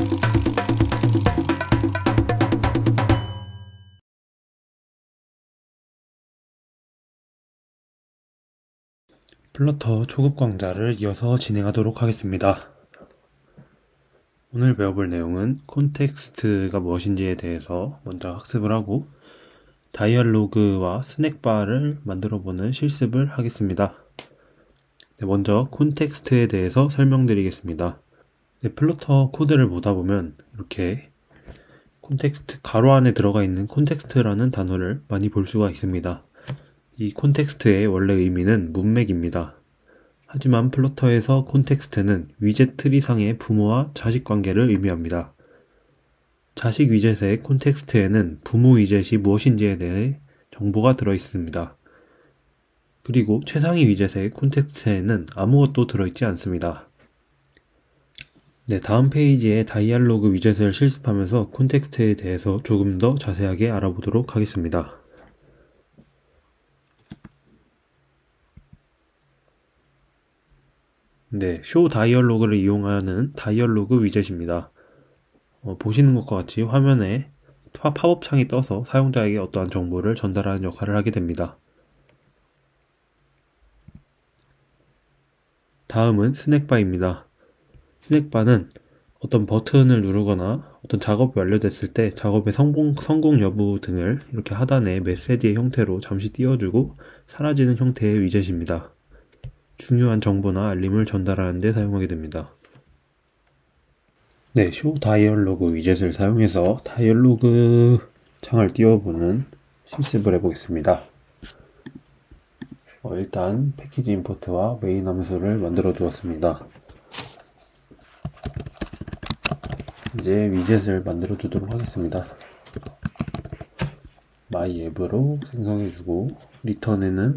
플러터 초급 강좌를 이어서 진행하도록 하겠습니다. 오늘 배워볼 내용은 콘텍스트가 무엇인지에 대해서 먼저 학습을 하고 다이얼로그와 스낵바를 만들어보는 실습을 하겠습니다. 먼저 콘텍스트에 대해서 설명드리겠습니다. 플러터 코드를 보다 보면 이렇게 콘텍스트 가로 안에 들어가 있는 콘텍스트라는 단어를 많이 볼 수가 있습니다. 이 콘텍스트의 원래 의미는 문맥입니다. 하지만 플러터에서 콘텍스트는 위젯 트리상의 부모와 자식 관계를 의미합니다. 자식 위젯의 콘텍스트에는 부모 위젯이 무엇인지에 대해 정보가 들어있습니다. 그리고 최상위 위젯의 콘텍스트에는 아무것도 들어있지 않습니다. 다음 페이지에 다이얼로그 위젯을 실습하면서 콘텍스트에 대해서 조금 더 자세하게 알아보도록 하겠습니다. 쇼 다이얼로그를 이용하는 다이얼로그 위젯입니다. 보시는 것과 같이 화면에 팝업 창이 떠서 사용자에게 어떠한 정보를 전달하는 역할을 하게 됩니다. 다음은 스낵바입니다. 스낵바는 어떤 버튼을 누르거나 어떤 작업이 완료됐을 때 작업의 성공 여부 등을 이렇게 하단에 메시지의 형태로 잠시 띄워주고 사라지는 형태의 위젯입니다. 중요한 정보나 알림을 전달하는 데 사용하게 됩니다. 쇼 다이얼로그 위젯을 사용해서 다이얼로그 창을 띄워보는 실습을 해보겠습니다. 일단 패키지 임포트와 메인 함수를 만들어 두었습니다. 이제 위젯을 만들어 주도록 하겠습니다. myApp으로 생성해주고 리턴에는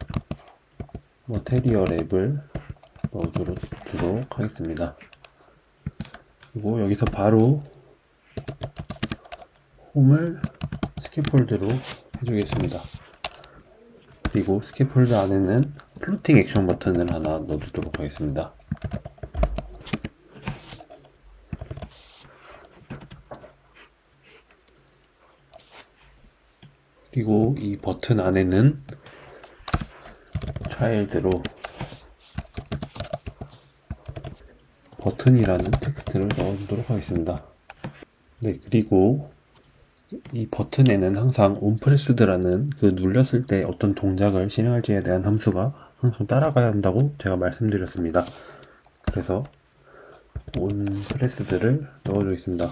머테리얼 앱을 넣어주도록 하겠습니다. 그리고 여기서 바로 홈을 스캐폴드로 해주겠습니다. 그리고 스캐폴드 안에는 플로팅 액션 버튼을 하나 넣어주도록 하겠습니다. 그리고 이 버튼 안에는 차일드로 버튼이라는 텍스트를 넣어주도록 하겠습니다. 그리고 이 버튼에는 항상 onPressed라는 그 눌렸을 때 어떤 동작을 실행할지에 대한 함수가 항상 따라가야 한다고 제가 말씀드렸습니다. 그래서 onPressed를 넣어주겠습니다.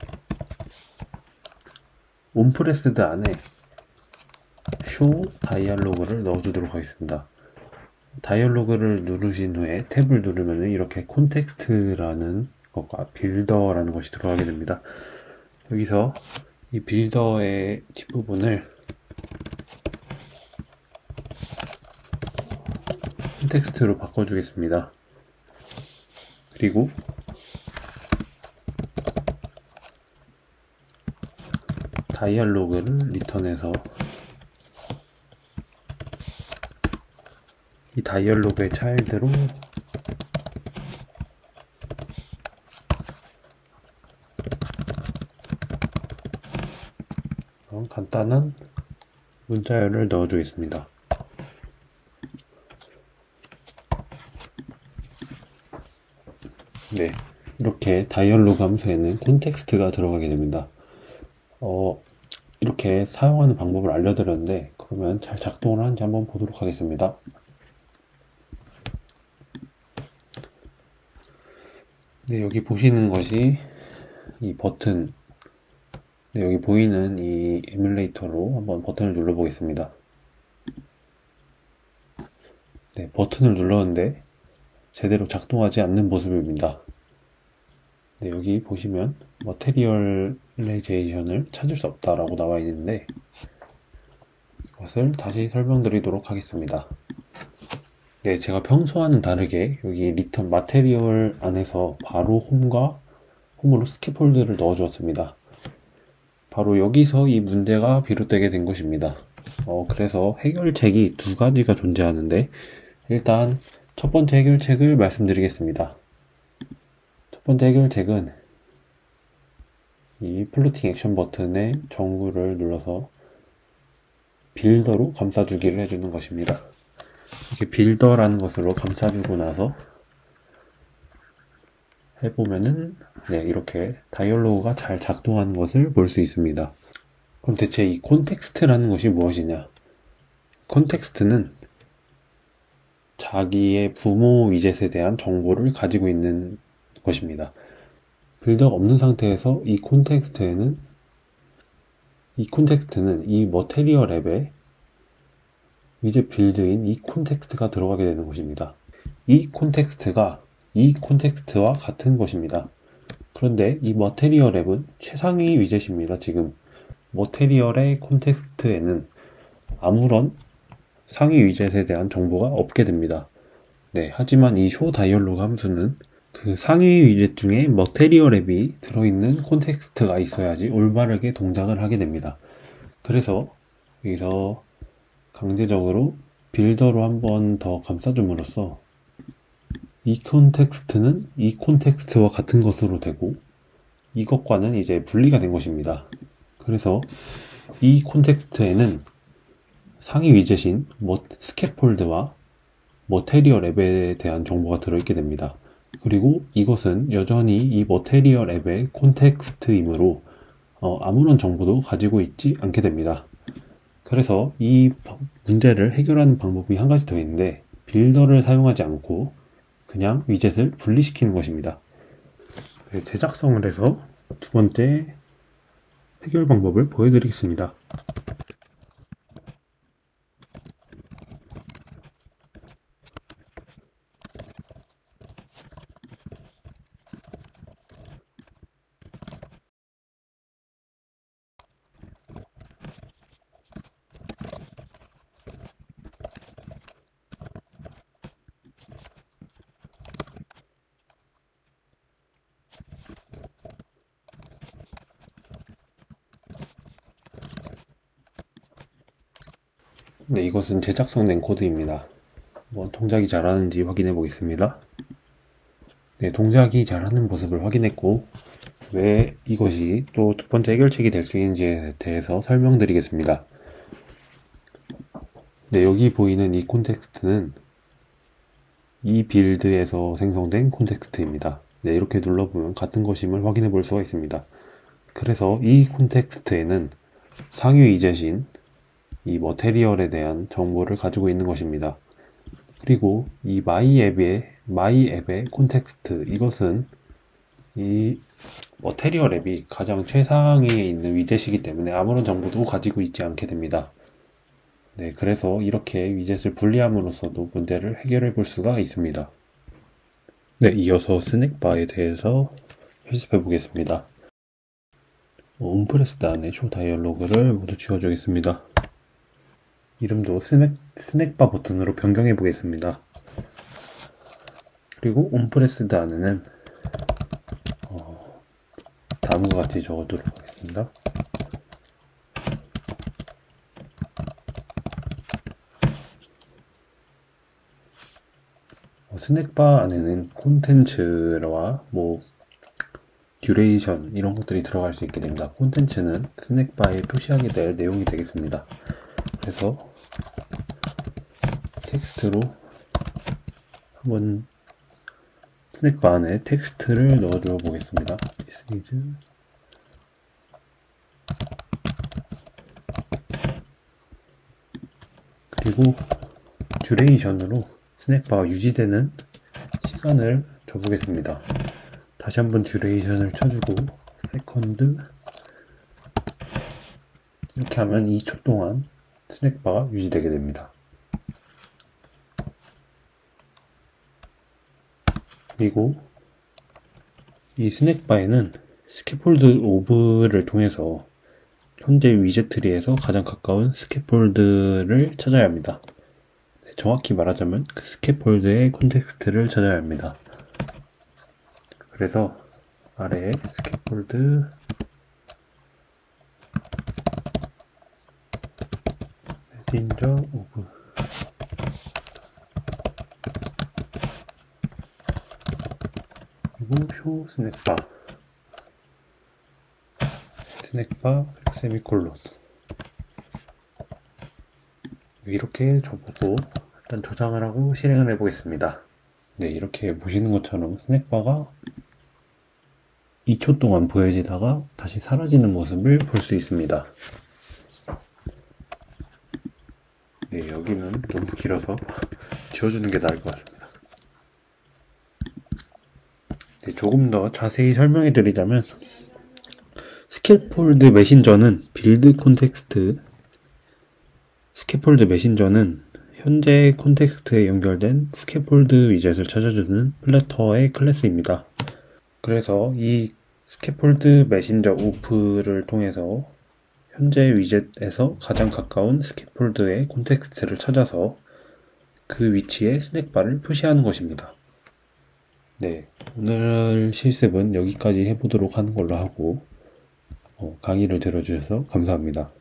onPressed 안에 show 다이얼로그를 넣어주도록 하겠습니다. 다이얼로그를 누르신 후에 탭을 누르면 이렇게 콘텍스트라는 것과 빌더라는 것이 들어가게 됩니다. 여기서 이 빌더의 뒷부분을 콘텍스트로 바꿔주겠습니다. 그리고 다이얼로그를 리턴해서 이 다이얼로그의 차일드로 간단한 문자열을 넣어주겠습니다. 이렇게 다이얼로그 함수에는 콘텍스트가 들어가게 됩니다. 이렇게 사용하는 방법을 알려드렸는데 그러면 잘 작동을 하는지 한번 보도록 하겠습니다. 여기 보시는 것이 이 버튼, 여기 보이는 이 에뮬레이터로 한번 버튼을 눌러 보겠습니다. 버튼을 눌렀는데 제대로 작동하지 않는 모습입니다. 여기 보시면 머테리얼레이제이션을 찾을 수 없다라고 나와 있는데 이것을 다시 설명드리도록 하겠습니다. 제가 평소와는 다르게 여기 리턴 마테리얼 안에서 바로 홈으로 스캐폴드를 넣어 주었습니다. 바로 여기서 이 문제가 비롯되게 된 것입니다. 그래서 해결책이 두 가지가 존재하는데 일단 첫 번째 해결책을 말씀드리겠습니다. 첫 번째 해결책은 이 플로팅 액션 버튼의 정구를 눌러서 빌더로 감싸주기를 해주는 것입니다. 이렇게 빌더라는 것으로 감싸주고 나서 해보면은 네, 이렇게 다이얼로그가 잘 작동하는 것을 볼 수 있습니다. 그럼 대체 이 콘텍스트라는 것이 무엇이냐? 콘텍스트는 자기의 부모 위젯에 대한 정보를 가지고 있는 것입니다. 빌더가 없는 상태에서 이 콘텍스트는 이 머테리얼 앱에 위젯 빌드인 이 콘텍스트가 들어가게 되는 것입니다. 이 콘텍스트가 이 콘텍스트와 같은 것입니다. 그런데 이 머테리얼 앱은 최상위 위젯입니다. 지금 머테리얼의 콘텍스트에는 아무런 상위 위젯에 대한 정보가 없게 됩니다. 네, 하지만 이 쇼 다이얼로그 함수는 그 상위 위젯 중에 머테리얼 앱이 들어있는 콘텍스트가 있어야지 올바르게 동작을 하게 됩니다. 그래서 여기서 강제적으로 빌더로 한 번 더 감싸줌으로써 이 콘텍스트는 이 콘텍스트와 같은 것으로 되고 이것과는 이제 분리가 된 것입니다. 그래서 이 콘텍스트에는 상위 위젯인 스캐폴드와 머테리얼 앱에 대한 정보가 들어있게 됩니다. 그리고 이것은 여전히 이 머테리얼 앱의 콘텍스트이므로 아무런 정보도 가지고 있지 않게 됩니다. 그래서 이 문제를 해결하는 방법이 한 가지 더 있는데 빌더를 사용하지 않고 그냥 위젯을 분리시키는 것입니다. 제작성을 해서 두 번째 해결 방법을 보여드리겠습니다. 네, 이것은 제작성 낸 코드입니다. 동작이 잘하는지 확인해 보겠습니다. 네, 동작이 잘하는 모습을 확인했고 왜 이것이 또 두 번째 해결책이 될 수 있는지에 대해서 설명드리겠습니다. 네, 여기 보이는 이 콘텍스트는 이 빌드에서 생성된 콘텍스트입니다. 네, 이렇게 눌러보면 같은 것임을 확인해 볼 수가 있습니다. 그래서 이 콘텍스트에는 상위 위젯인 이 머테리얼에 대한 정보를 가지고 있는 것입니다. 그리고 이 마이 앱의 콘텍스트, 이것은 이 머테리얼 앱이 가장 최상위에 있는 위젯이기 때문에 아무런 정보도 가지고 있지 않게 됩니다. 네, 그래서 이렇게 위젯을 분리함으로써도 문제를 해결해 볼 수가 있습니다. 네, 이어서 스낵바에 대해서 실습해 보겠습니다. 온프레스드 안에 쇼 다이얼로그를 모두 지워주겠습니다. 이름도 스낵바 버튼으로 변경해 보겠습니다. 그리고 온프레스드 안에는 다음과 같이 적어두도록 하겠습니다. 스낵바 안에는 콘텐츠와 듀레이션 이런 것들이 들어갈 수 있게 됩니다. 콘텐츠는 스낵바에 표시하게 될 내용이 되겠습니다. 그래서 텍스트로 한번 스낵바 안에 텍스트를 넣어줘 보겠습니다. This is 그리고 듀레이션으로 스낵바가 유지되는 시간을 줘보겠습니다. 다시 한번 듀레이션을 쳐주고 세컨드 이렇게 하면 2초 동안 스낵바가 유지되게 됩니다. 그리고 이 스낵바에는 스캐폴드 오브를 통해서 현재 위젯 트리에서 가장 가까운 스캐폴드를 찾아야 합니다. 정확히 말하자면 그 스캐폴드의 콘텍스트를 찾아야 합니다. 그래서 아래에 스캐폴드 메신저 오브 그리고 쇼 스낵바 스낵바 세미콜론 이렇게 줘보고 일단 저장을 하고 실행을 해보겠습니다. 네, 이렇게 보시는 것처럼 스낵바가 2초 동안 보여지다가 다시 사라지는 모습을 볼 수 있습니다. 네, 여기는 너무 길어서 지워주는 게 나을 것 같습니다. 네, 조금 더 자세히 설명해 드리자면 스캐폴드 메신저는 스캐폴드 메신저는 현재 콘텍스트에 연결된 스캐폴드 위젯을 찾아주는 플래터의 클래스입니다. 그래서 이 스캐폴드 메신저 우프를 통해서 현재 위젯에서 가장 가까운 스캐폴드의 콘텍스트를 찾아서 그 위치에 스낵바를 표시하는 것입니다. 네, 오늘 실습은 여기까지 해보도록 하는 걸로 하고 강의를 들어주셔서 감사합니다.